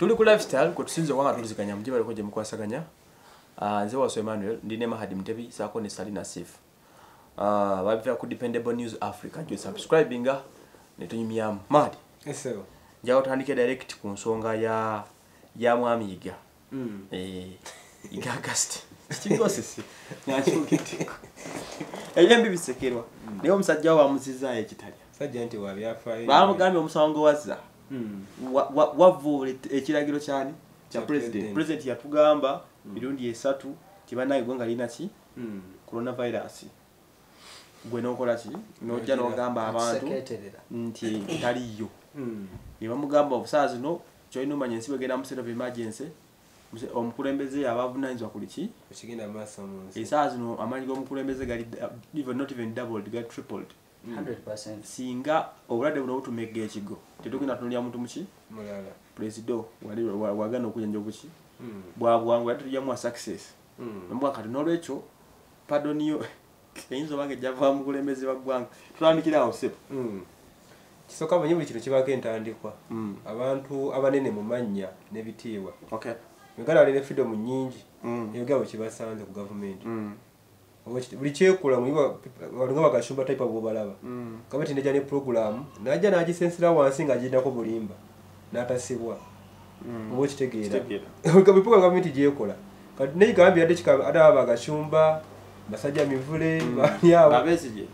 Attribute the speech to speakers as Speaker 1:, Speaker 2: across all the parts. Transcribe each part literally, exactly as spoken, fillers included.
Speaker 1: tuli ku lifestyle ko tusinze kwanga tuliziganya mjiba likoje mukwasaganya ah nze waso Emmanuel ndine Mahadi Mtebi sako ne Salina Sif ah babivya ku Dependable News Africa jo subscribinga ne tunyimya Mahadi
Speaker 2: eseo
Speaker 1: njao tandike direct ku nsonga ya ya mwami iga
Speaker 2: mm
Speaker 1: eh iga August kigosisi nyachukitiko eyembi bisekerwa niyo musajja wa muziza ekitali
Speaker 2: sajja nti wabyafa
Speaker 1: bamugambe omusango wazza
Speaker 2: mm
Speaker 1: wavule ekiragiro cyane cha president president yatugamba mirundi esatu kibana igonga lina ki
Speaker 2: mm
Speaker 1: coronavirus gwe nokola ki nojja nogamba abantu nti taliyo
Speaker 2: mm
Speaker 1: niba mugamba obusazi no joino manye nsibe genda mu state of emergency omukulembeze abavunanyizwa kuliki
Speaker 2: kigenda masa munsi
Speaker 1: esazi no amanyi gomukulembeze gali even not even doubled got tripled
Speaker 3: one hundred percent
Speaker 1: singa obulade buno butumegge ekigo tetugenda tunulya muntu muki
Speaker 2: mulala
Speaker 1: presido wali wagana okujanja obuki
Speaker 2: mm
Speaker 1: bwabwangu yatujja mu success
Speaker 2: mm
Speaker 1: mbwa kati nolwecho pardoniyo eyinzo bange java mu kulembeze bagwanga tutandikira awo sepo
Speaker 2: mm kisoka banye buli kino kibako entandikwa
Speaker 1: mm
Speaker 2: abantu abanene mu manya nebitiibwa
Speaker 1: okay
Speaker 2: Uganda wali ne freedom nyingi
Speaker 1: mm
Speaker 2: yogabo kibasanze ku government
Speaker 1: mm
Speaker 2: obochi buli kyekula muyiwa walinga bagashumba type abo balaba
Speaker 1: mm
Speaker 2: kabati neja ne program naja nagisensira wansi nga jinda ko bulimba natasibwa
Speaker 1: mm
Speaker 2: obochi tegeera
Speaker 1: tegeera
Speaker 2: kabipuka government gyekola kati ne gambi ade kika ada bagashumba basajja mivule banyabo
Speaker 1: babezije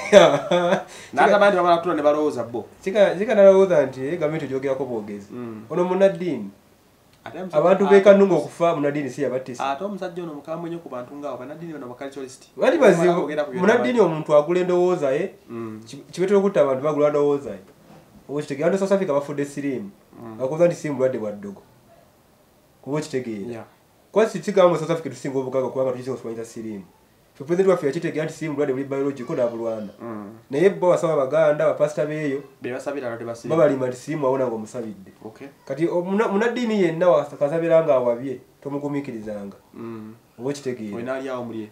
Speaker 1: nata bandi bamala tuna ne balowooza bo
Speaker 2: sika sika nalowooza nti government jogera ko bogezi
Speaker 1: mm
Speaker 2: ono munadini abantu beka nungo okufa munadini si yabatisi
Speaker 1: ate omusajja ono mukambwe nnyo ku bantu ngaawo banadini bano baculturalist
Speaker 2: bali bazibu munadini omuntu agula endowooza ye
Speaker 1: mm
Speaker 2: kibetera okutta abantu bagula ndowooza ye obo kitegeera South Africa bafudde sirimu bakoza nti simu lwadde bwaddogo kubo kitegeera
Speaker 1: yeah
Speaker 2: kwasi tigamu South Africa tusinga obugaga kubanga tukize okuswanyisa sirimu president wa fiachite gyanti simu lwadde buli biological na bulwana
Speaker 1: mm
Speaker 2: naye bo basaba baganda bapasta beyo
Speaker 1: be basabira ate basiri
Speaker 2: baba lima simu awona ngo musabidde
Speaker 1: okay
Speaker 2: kati munadini yenna wakasabiranga awabye tomugumikirizanga
Speaker 1: mm
Speaker 2: obo kitegeera
Speaker 1: oyina ali awo muliye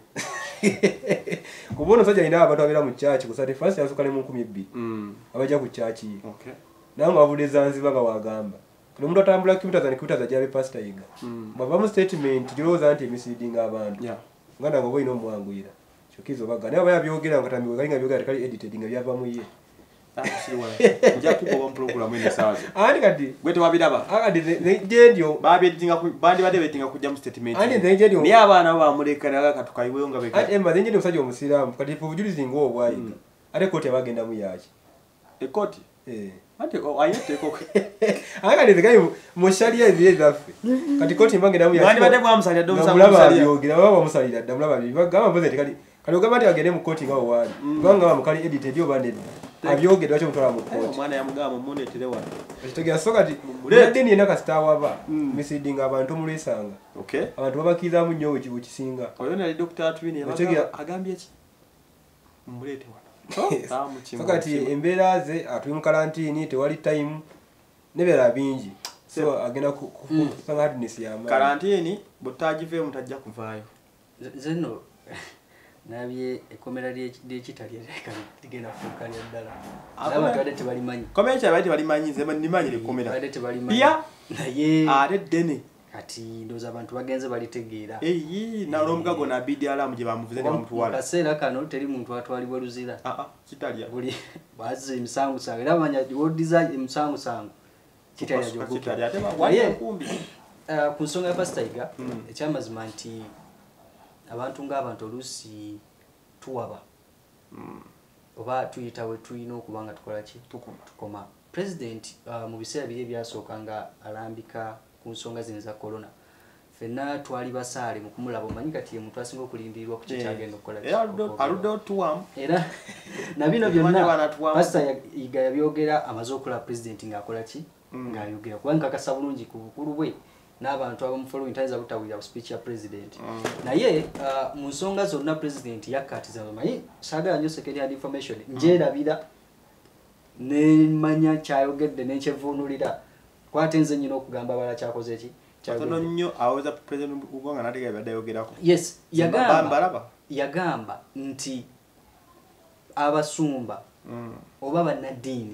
Speaker 2: kubono sajja ina abantu abira mu church kusate first yasukale mu nkumi bbiri
Speaker 1: mm
Speaker 2: abaja ku church
Speaker 1: okay
Speaker 2: nango avude Zanzibar nga wagamba kile muntu atambula kilometers and kilometers ajabe pastor yiga
Speaker 1: mm
Speaker 2: bava mu statement jiroza anti misleading abantu
Speaker 1: yeah
Speaker 2: ngana ngo boyino mwangwira chokizo baga naye baya byogera ngo tambiwe galinga byogera kali edited nga byava mu ye
Speaker 1: ah siri wala nja kuko bon program ene sawa
Speaker 2: andi kati
Speaker 1: gwete wabiraba
Speaker 2: akadi njendio
Speaker 1: babi etinga ku bandi bade betinga kujja mu statement
Speaker 2: andi njendio
Speaker 1: ni abana bamuleka naga katukaiwe nga beka
Speaker 2: andi emma njendio musajja omusiramu kati fubujulizi ngo obwayiga ate koti abagenda mu yaki
Speaker 1: ekoti
Speaker 2: eh
Speaker 1: ate ayete koko
Speaker 2: akadi tekai mu sharia ebiye zafe kati koti mbangenda mu yaki
Speaker 1: bandi bade bwamusalira do
Speaker 2: musalira byogera baba bamusalira ddamula babi bagamba mpoze tekali kali ogamba agende mu koti nga owali kubanga bamukali edited yo bande abyogedwa cyo mutwala mu koti
Speaker 1: omwana yamugamba munde telewa
Speaker 2: kitegera soka ti muledi ni naka stawa misleading abantu mulisanga
Speaker 1: okay
Speaker 2: abantu babakiza mu nnyo wekibu kisinga
Speaker 1: oyo ne doctor Atwini agambye eki mulete wana
Speaker 2: soka ti embeera ze atuli mu karantini tewali time nebera bingi so agenda ku sanga hardness ya mama
Speaker 1: karantini botajive mutajja kuvaayo
Speaker 3: zeno nabye ekomera ly'ekitali erekana ligenda kufukanya ddala abantu badde tebalimanyi
Speaker 1: komera kya badde balimanyi nze nimanyire komera
Speaker 3: badde tebalimanyi
Speaker 1: pia
Speaker 3: naye
Speaker 1: ate dene
Speaker 3: kati ndoza abantu bagenze balitegeera
Speaker 1: eyi na lomugago na bidi alarm je bamuvuze ne bamutuwala
Speaker 3: kaseera kano teri muntu atwalibwa luzira
Speaker 1: ah ah kitalya
Speaker 3: buli bazi imisango sango era bamanya world design imisango sango kitalya jogo
Speaker 1: kitalya ate bawaye kumbi
Speaker 3: ku nsonga ya pastor iga ekyamazima nti abantu ng'abantu olusi tuwaba mm. oba tuyitawe tuyina okubanga tukola ki tukoma president uh, mu biseera bye byasooka nga alambika ku nsonga zino za corona fenna twali basaale mu kumulaba omanyi kati ye muntu asinga okulindirirwa ku kyagenda okukola
Speaker 1: aludo tuwam
Speaker 3: era na bino byonna pastor iga yabyogera amaze okola president ng'akola ki mm. ng'ayogera kubanga kakasa bulungi ku bukulu bwe n'abantu abamufollow intayiza butawulira speech ya president mm. naye uh, mu nsonga zonna president yakatiza bamanyi sagala nyo second hand information mm. njerabira ne manya kyayogedde n'ekyevunulira kwatenze nyino okugamba bala kyakoze ki
Speaker 1: kyatono nnyo aweza president ugonga natega badayogerako
Speaker 3: yes yagamba yagamba nti abasumba mm. oba banadini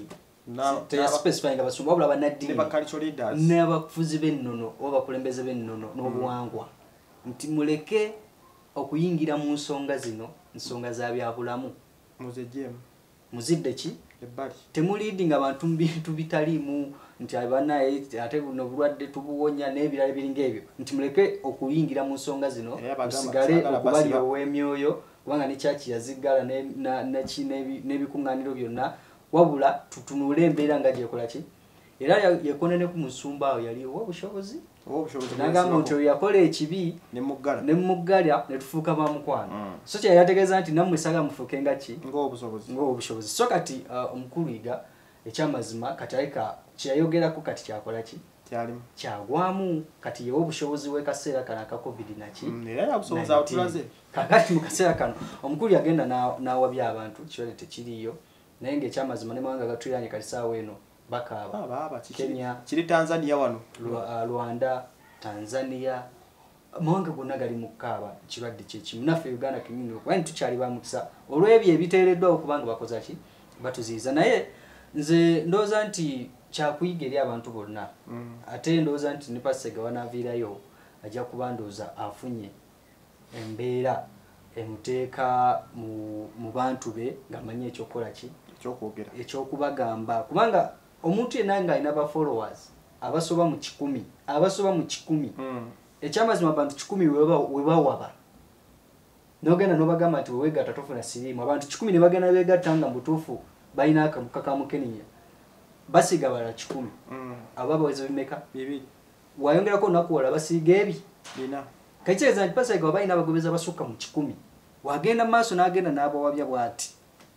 Speaker 3: teyaspecifyinga basumba wabula bannaddiini
Speaker 1: ne cultural leaders
Speaker 3: n'abafuzi b'ennono oba bakulembeze b'ennono n'obuwangwa nti muleke okuyingira mu nsonga zino nsonga za byabulamu
Speaker 1: muzejjem
Speaker 3: muzidde ki
Speaker 1: ebbali
Speaker 3: temuliidinga abantu mu bintu bitaliimu nti abanaye ate buno bulwadde tubuwonya n'ebirala biringa ebyo nti muleke okuyingira mu nsonga zino musigale okubali ow'emyoyo kubanga ne kyaki yazigala n'ebikuŋŋaaniro byonna wabula tutunule embeera nga gyekola ki era yakonene ku musumba awo yaliwo obushobozi nagamba nti oyo yakola ekibi nemuggalya netufuuka bamukwano so kyeyategeeza nti nammwe saga mufuuke nga ki ng'obusobozi so kati omukulu Iga ekyamazima kati aleka kyeyayogerako kati kyakola ki kyagwamu kati yewe obusobozi w'ekaseera kano aka covid naki kakati mu kaseera kano omukulu yagenda n'awabya abantu kiwale tekiriiyo naye ng'ekyamazima ne mawanga gatuliranye kati saawa eno bakaaba Kenya
Speaker 1: kiri Tanzania wano
Speaker 3: Rwanda Tanzania mawanga gonna gali mu kaaba kirwadde kyekimu naffe Uganda kinyumirwa kubanga tukyali bamukisa olw'ebyo ebiteereddwa okubanga bakoza ki batuziyiza naye nze ndowooza nti kyakuyiga eri abantu bonna ate ndowooza nti ne Pasega wanaaviirayo ajja kuba ndowooza afunye embeera emuteeka mu bantu be ng'amanyi ekyokukola ki ekyokubagamba kubanga omuntu yenna ng'alina ba followers abasoba mu kikumi abasoba mu kikumi ekyamazima abantu kikumi we bawaba n'ogenda n'obagamba nti weweegatta tofuna siriimu abantu kikumi ne bagenda beegatta nga mutuufu balina akamuka kamukeninya basiga bala kikumi abo abaweza bimeka bibiri wayongerako olunaku wala basiiga ebi kakitegeeza nti Pasega waba alina abagobeza basukka mu kikumi wagenda mu maaso n'agenda n'abawabya bw'ati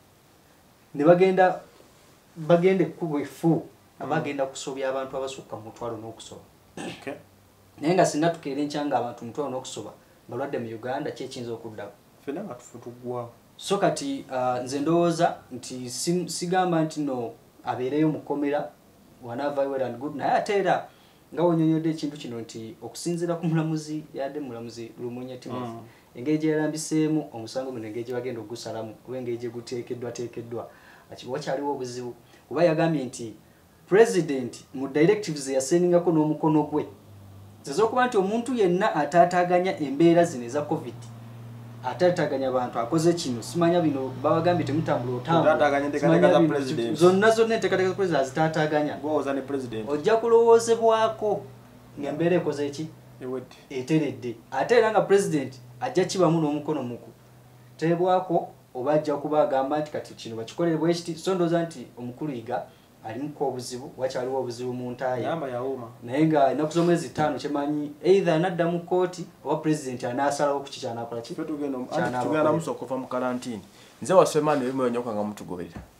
Speaker 3: ne bagenda bagende kubo efu abagenda kusobya abantu abasukka mu mutwalo n'okusoba naye nga singa tukeera enkyanga abantu mutwalo n'okusoba balwadde mu Uganda kyekiyinza okuddako
Speaker 1: fena nga tufutugwawo
Speaker 3: so kati nze ndowooza nti sigamba nti no abeereyo mu kkomera wanava well and good naye ate era nga wonyonyodde ekintu kino nti okusinziira ku mulamuzi yadde mulamuzi Lumunya Timothy engeri gye yalambiseemu omusango guno engeri gye bagenda ogusalamu kuba engeri gye guteekeddwa teekeddwa wakyaliwo obuzibu kuba yagambye nti president mu directives yasendingako n'omukono gwe zez'okuba nti omuntu yenna ataataaganya embeera zino eza covid ataataaganya abantu akoze kino simanya bino babagambye temutambula otambula zonna zonna enteekateeka za president azitaataaganya ojja kulowoozebwako ng'embeera ekoze eki eteredde ate era nga president ajja kibamu n'omukono muku teebwako oba ajja kuba agamba nti kati kino bakikolere bwe kiti so ndowooza nti omukulu Iga alimuko obuzibu wakyaliwo obuzibu mu ntaaye naye nga ennaku z'omwezi ttaano kyemanyi either anadda mu kkooti oba president anaasalawo ku kikyanakola ki
Speaker 1: tugenda namusa okuva mu kalantiini nze wasemaani ebimuyonyoka nga mutugoberera